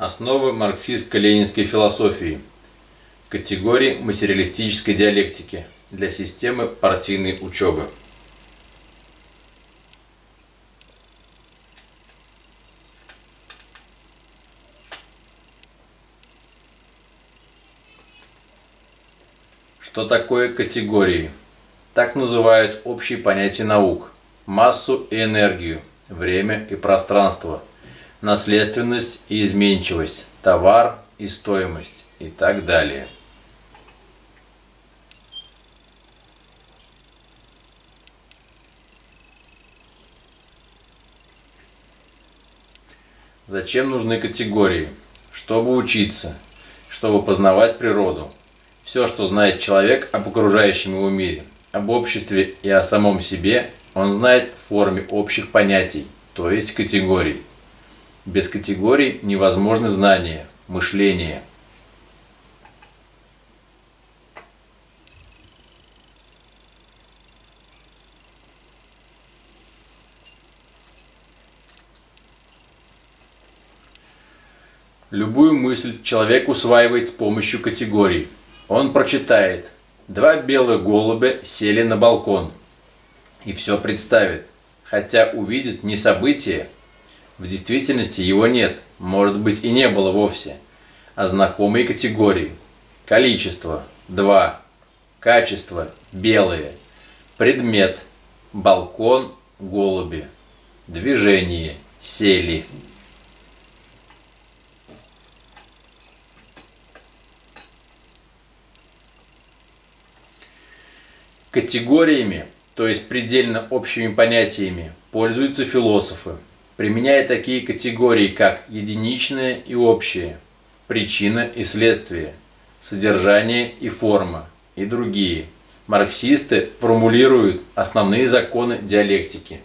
Основы марксистско-ленинской философии. Категории материалистической диалектики для системы партийной учебы. Что такое категории? Так называют общие понятия наук: массу и энергию, время и пространство, наследственность и изменчивость, товар и стоимость и так далее. Зачем нужны категории? Чтобы учиться, чтобы познавать природу. Все, что знает человек об окружающем его мире, об обществе и о самом себе, он знает в форме общих понятий, то есть категорий. Без категорий невозможно знание, мышление. Любую мысль человек усваивает с помощью категорий. Он прочитает: два белых голубя сели на балкон, и все представит, хотя увидит не событие, в действительности его нет, может быть и не было вовсе, а знакомые категории: количество – 2, качество – белые, предмет – балкон, голуби, движение – сели. Категориями, то есть предельно общими понятиями, пользуются философы, применяя такие категории, как единичное и общее, причина и следствие, содержание и форма и другие. Марксисты формулируют основные законы диалектики.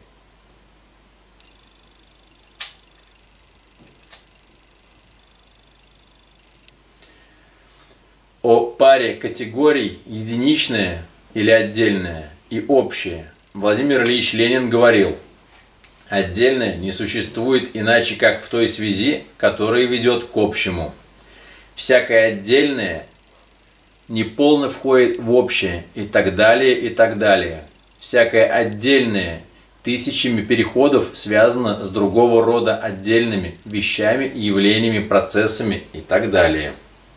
О паре категорий единичное или отдельное и общее Владимир Ильич Ленин говорил: отдельное не существует иначе, как в той связи, которая ведет к общему. Всякое отдельное неполно входит в общее и так далее, и так далее. Всякое отдельное тысячами переходов связано с другого рода отдельными вещами, явлениями, процессами и так далее.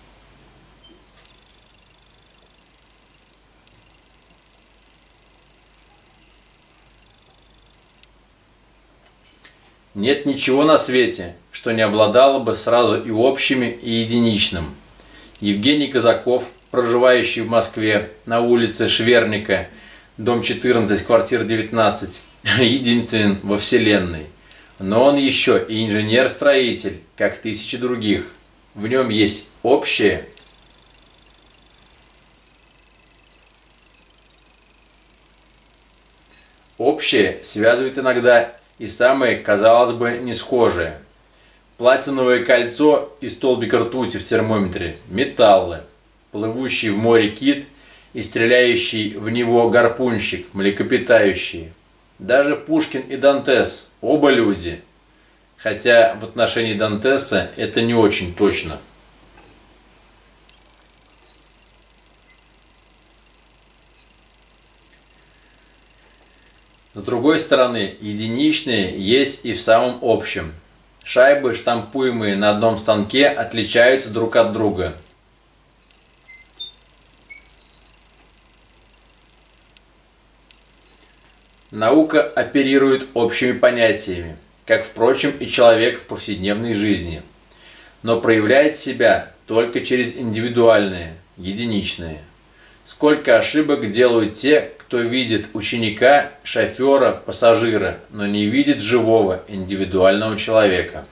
Нет ничего на свете, что не обладало бы сразу и общими, и единичным. Евгений Казаков, проживающий в Москве на улице Шверника, дом 14, квартира 19, единственен во Вселенной. Но он еще и инженер-строитель, как тысячи других. В нем есть общее. Общее связывает иногда и самое, казалось бы, не схожее. Платиновое кольцо и столбик ртути в термометре – металлы. Плывущий в море кит и стреляющий в него гарпунщик – млекопитающие. Даже Пушкин и Дантес – оба люди. Хотя в отношении Дантеса это не очень точно. С другой стороны, единичные есть и в самом общем. Шайбы, штампуемые на одном станке, отличаются друг от друга. Наука оперирует общими понятиями, как, впрочем, и человек в повседневной жизни, но проявляет себя только через индивидуальные, единичные. Сколько ошибок делают те, кто видит ученика, шофера, пассажира, но не видит живого, индивидуального человека.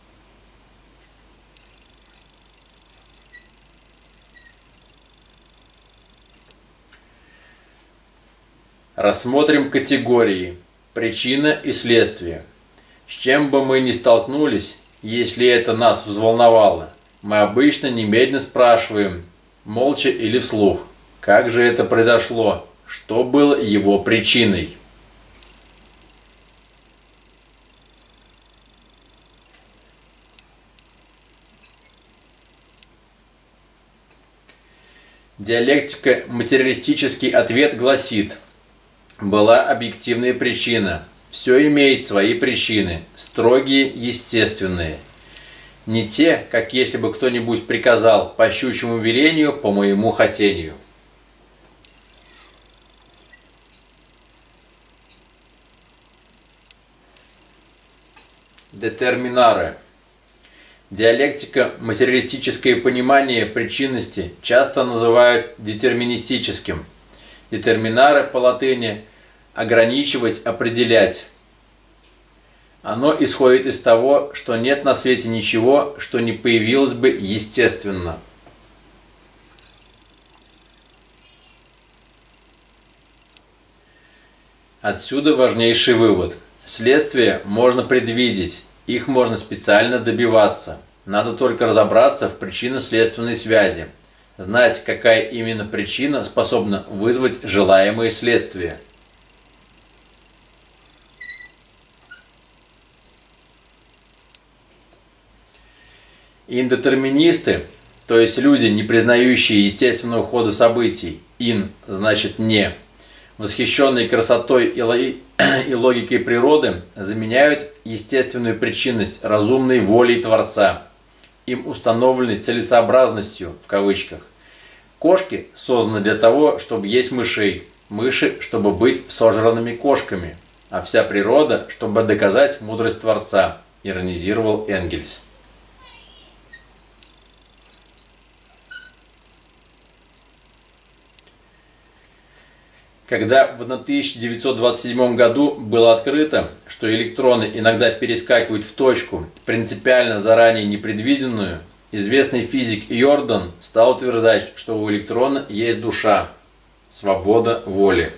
Рассмотрим категории: причина и следствие. С чем бы мы ни столкнулись, если это нас взволновало, мы обычно немедленно спрашиваем, молча или вслух: как же это произошло? Что было его причиной? Диалектико-материалистический ответ гласит: была объективная причина. Все имеет свои причины, строгие, естественные. Не те, как если бы кто-нибудь приказал по щучьему велению, по моему хотению. Детерминаре. Диалектико-материалистическое понимание причинности часто называют детерминистическим. Детерминаре по латыни «ограничивать, определять». Оно исходит из того, что нет на свете ничего, что не появилось бы естественно. Отсюда важнейший вывод. Следствия можно предвидеть, их можно специально добиваться. Надо только разобраться в причинно-следственной связи, знать, какая именно причина способна вызвать желаемые следствия. Индетерминисты, то есть люди, не признающие естественного хода событий, ин значит не, восхищенные красотой и логикой природы, заменяют естественную причинность разумной волей Творца, им установленной целесообразностью в кавычках. Кошки созданы для того, чтобы есть мышей, мыши, чтобы быть сожранными кошками, а вся природа, чтобы доказать мудрость Творца, иронизировал Энгельс. Когда в 1927 году было открыто, что электроны иногда перескакивают в точку, принципиально заранее непредвиденную, известный физик Йордан стал утверждать, что у электрона есть душа, свобода воли.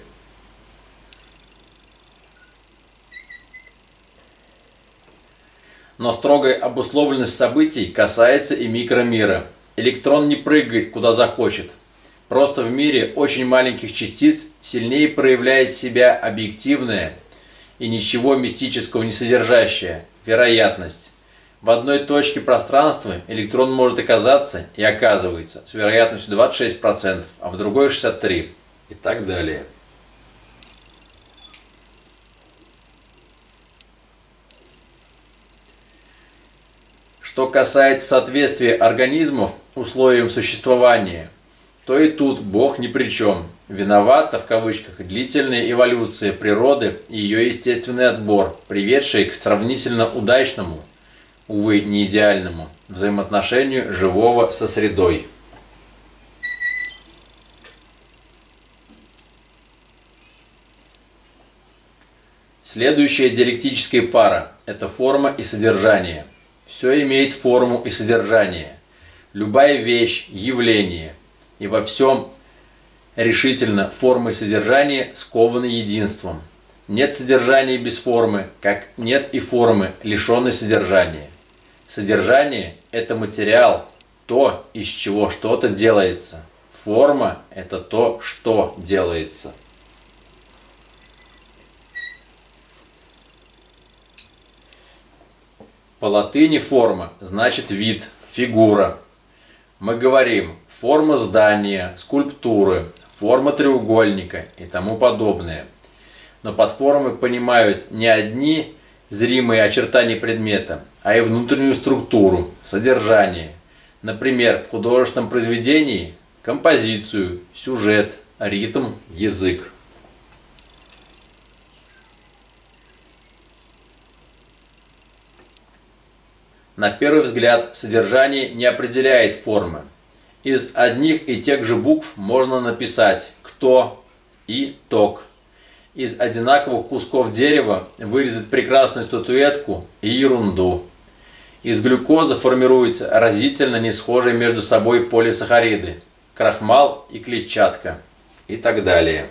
Но строгая обусловленность событий касается и микромира. Электрон не прыгает куда захочет. Просто в мире очень маленьких частиц сильнее проявляет себя объективная и ничего мистического не содержащая вероятность. В одной точке пространства электрон может оказаться и оказывается с вероятностью 26%, а в другой 63% и так далее. Что касается соответствия организмов условиям существования, то и тут Бог ни при чем. Виновата, в кавычках, длительная эволюция природы и ее естественный отбор, приведший к сравнительно удачному, увы, не идеальному, взаимоотношению живого со средой. Следующая диалектическая пара – это форма и содержание. Все имеет форму и содержание. Любая вещь, явление – и во всем решительно форма и содержание скованы единством. Нет содержания без формы, как нет и формы, лишенной содержания. Содержание – это материал, то, из чего что-то делается. Форма – это то, что делается. По латыни форма значит вид, фигура. Мы говорим форма здания, скульптуры, форма треугольника и тому подобное. Но под формой понимают не одни зримые очертания предмета, а и внутреннюю структуру, содержание. Например, в художественном произведении композицию, сюжет, ритм, язык. На первый взгляд, содержание не определяет формы. Из одних и тех же букв можно написать «кто» и «ток». Из одинаковых кусков дерева вырезать прекрасную статуэтку и ерунду. Из глюкозы формируются разительно не схожие между собой полисахариды, крахмал и клетчатка и так далее.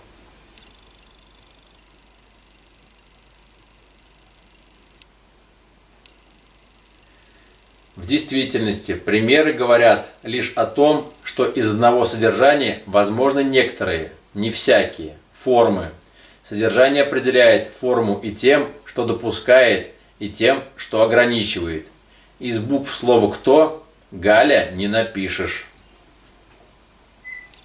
В действительности примеры говорят лишь о том, что из одного содержания возможны некоторые, не всякие, формы. Содержание определяет форму и тем, что допускает, и тем, что ограничивает. Из букв слова «кто» Галя не напишешь.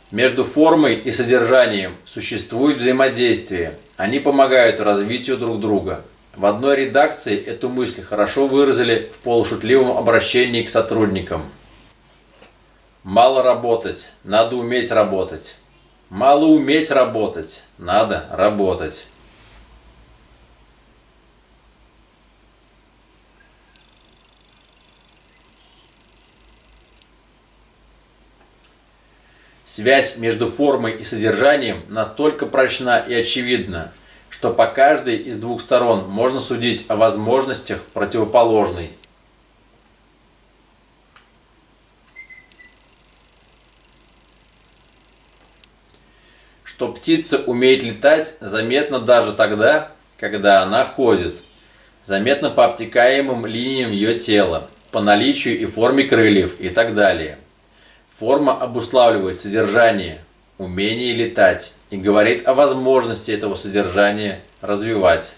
Между формой и содержанием существует взаимодействие. Они помогают развитию друг друга. В одной редакции эту мысль хорошо выразили в полушутливом обращении к сотрудникам. Мало работать, надо уметь работать. Мало уметь работать, надо работать. Связь между формой и содержанием настолько прочна и очевидна, что по каждой из двух сторон можно судить о возможностях противоположной. Что птица умеет летать, заметно даже тогда, когда она ходит. Заметно по обтекаемым линиям ее тела, по наличию и форме крыльев и так далее. Форма обуславливает содержание, умение летать и говорит о возможности этого содержания развивать.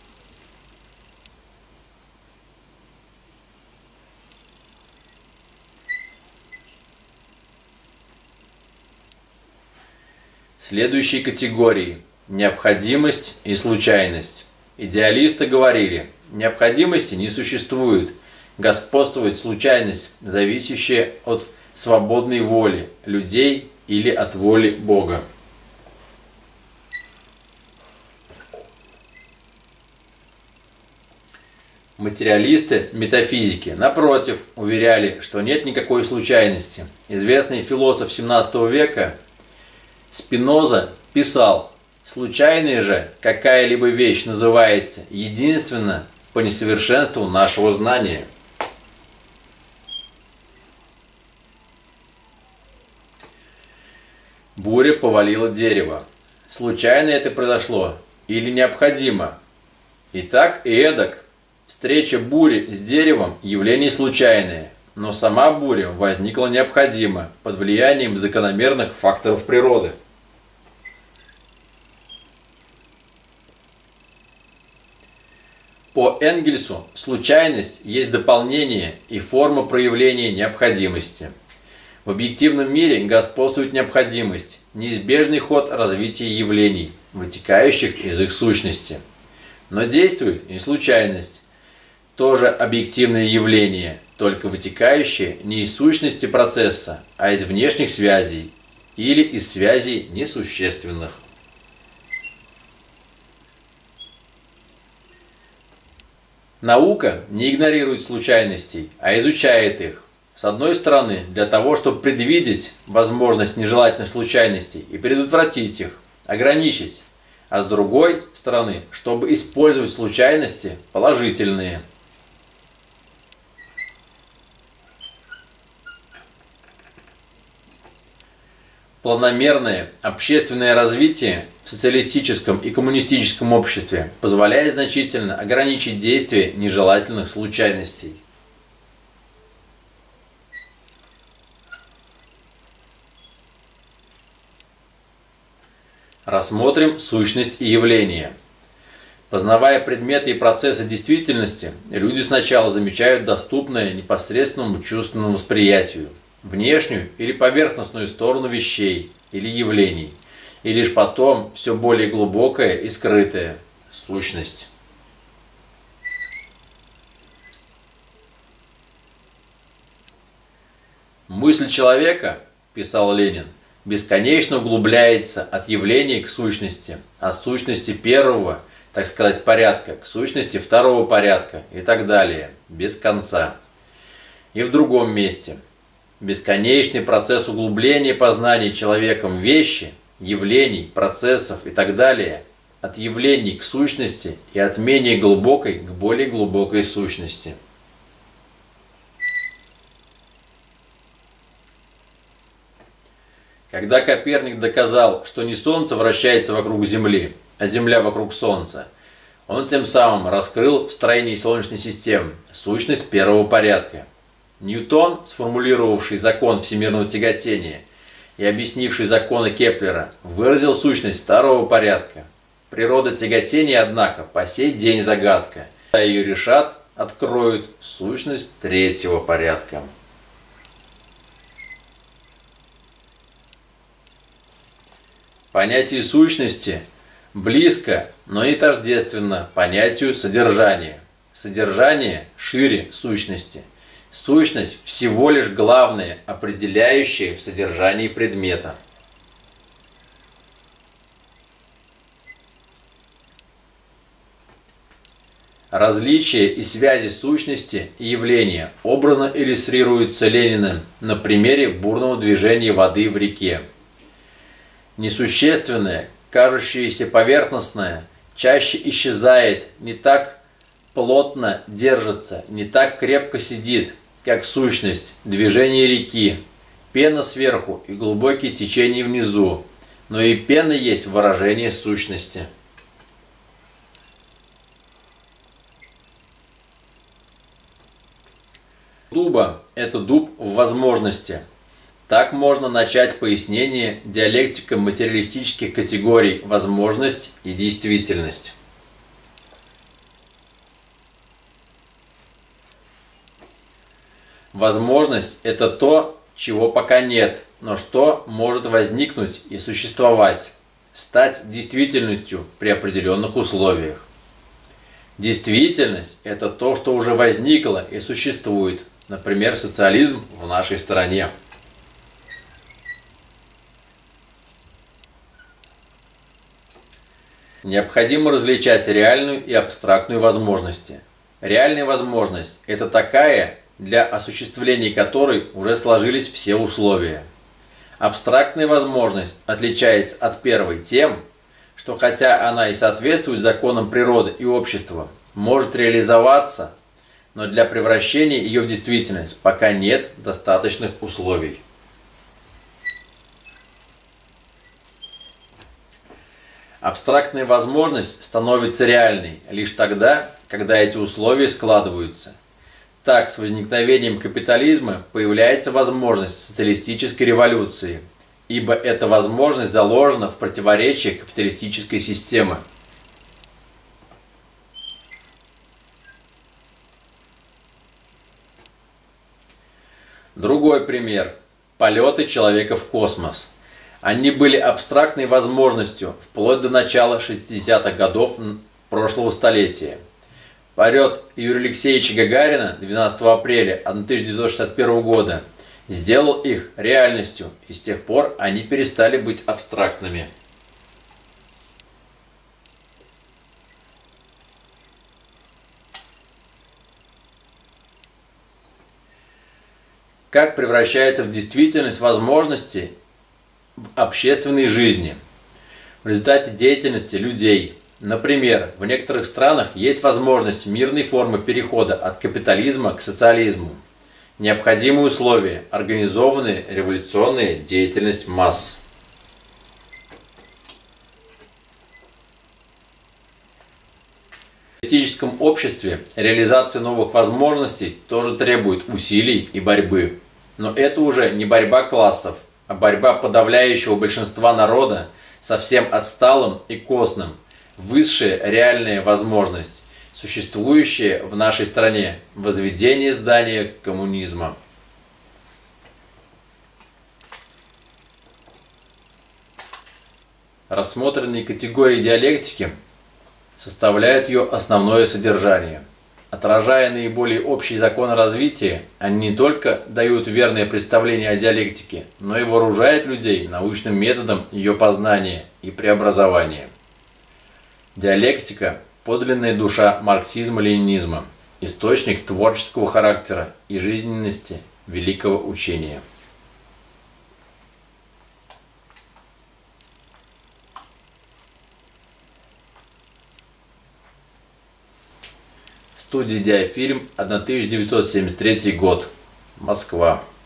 Следующие категории – необходимость и случайность. Идеалисты говорили, необходимости не существует, господствует случайность, зависящая от свободной воли людей или от воли Бога. Материалисты метафизики, напротив, уверяли, что нет никакой случайности. Известный философ XVII века Спиноза писал: «Случайной же какая-либо вещь называется единственно по несовершенству нашего знания». Буря повалила дерево. Случайно это произошло или необходимо? И так, и эдак. Встреча бури с деревом – явление случайное, но сама буря возникла необходимо под влиянием закономерных факторов природы. По Энгельсу случайность есть дополнение и форма проявления необходимости. В объективном мире господствует необходимость, неизбежный ход развития явлений, вытекающих из их сущности. Но действует и случайность, тоже объективное явление, только вытекающее не из сущности процесса, а из внешних связей или из связей несущественных. Наука не игнорирует случайностей, а изучает их. С одной стороны, для того, чтобы предвидеть возможность нежелательных случайностей и предотвратить их, ограничить, а с другой стороны, чтобы использовать случайности положительные. Планомерное общественное развитие в социалистическом и коммунистическом обществе позволяет значительно ограничить действие нежелательных случайностей. Рассмотрим сущность и явление. Познавая предметы и процессы действительности, люди сначала замечают доступное непосредственному чувственному восприятию, внешнюю или поверхностную сторону вещей или явлений, и лишь потом все более глубокое и скрытое – сущность. Мысль человека, писал Ленин, бесконечно углубляется от явления к сущности, от сущности первого, так сказать, порядка, к сущности второго порядка и так далее, без конца. И в другом месте. Бесконечный процесс углубления познания человеком вещи, явлений, процессов и так далее, от явлений к сущности и от менее глубокой к более глубокой сущности. Когда Коперник доказал, что не Солнце вращается вокруг Земли, а Земля вокруг Солнца, он тем самым раскрыл в строении Солнечной системы сущность первого порядка. Ньютон, сформулировавший закон всемирного тяготения и объяснивший законы Кеплера, выразил сущность второго порядка. Природа тяготения, однако, по сей день загадка. Когда ее решат, откроют сущность третьего порядка. понятие сущности близко, но не тождественно понятию содержания. Содержание шире сущности. Сущность всего лишь главное, определяющее в содержании предмета. Различия и связи сущности и явления образно иллюстрируются Лениным на примере бурного движения воды в реке. Несущественное, кажущееся поверхностное, чаще исчезает, не так плотно держится, не так крепко сидит, как сущность, движение реки, пена сверху и глубокие течения внизу, но и пена есть выражение сущности. Дуба – это дуб в возможности. Так можно начать пояснение диалектико-материалистических категорий возможность и действительность. Возможность – это то, чего пока нет, но что может возникнуть и существовать, стать действительностью при определенных условиях. Действительность – это то, что уже возникло и существует, например, социализм в нашей стране. Необходимо различать реальную и абстрактную возможности. Реальная возможность – это такая, для осуществления которой уже сложились все условия. Абстрактная возможность отличается от первой тем, что хотя она и соответствует законам природы и общества, может реализоваться, но для превращения ее в действительность пока нет достаточных условий. Абстрактная возможность становится реальной лишь тогда, когда эти условия складываются. Так, с возникновением капитализма появляется возможность социалистической революции, ибо эта возможность заложена в противоречии капиталистической системы. Другой пример – полеты человека в космос. Они были абстрактной возможностью вплоть до начала 60-х годов прошлого столетия. Полет Юрия Алексеевича Гагарина 12 апреля 1961 года сделал их реальностью, и с тех пор они перестали быть абстрактными. Как превращаются в действительность возможности в общественной жизни в результате деятельности людей. Например, в некоторых странах есть возможность мирной формы перехода от капитализма к социализму. Необходимые условия – организованная революционная деятельность масс. В капиталистическом обществе реализация новых возможностей тоже требует усилий и борьбы. Но это уже не борьба классов, а борьба подавляющего большинства народа со всем отсталым и костным, высшая реальная возможность, существующая в нашей стране, возведение здания коммунизма. Рассмотренные категории диалектики составляют ее основное содержание. Отражая наиболее общие законы развития, они не только дают верное представление о диалектике, но и вооружают людей научным методом ее познания и преобразования. Диалектика – подлинная душа марксизма-ленинизма, источник творческого характера и жизненности великого учения. Студия Диафильм, 1973 год. Москва.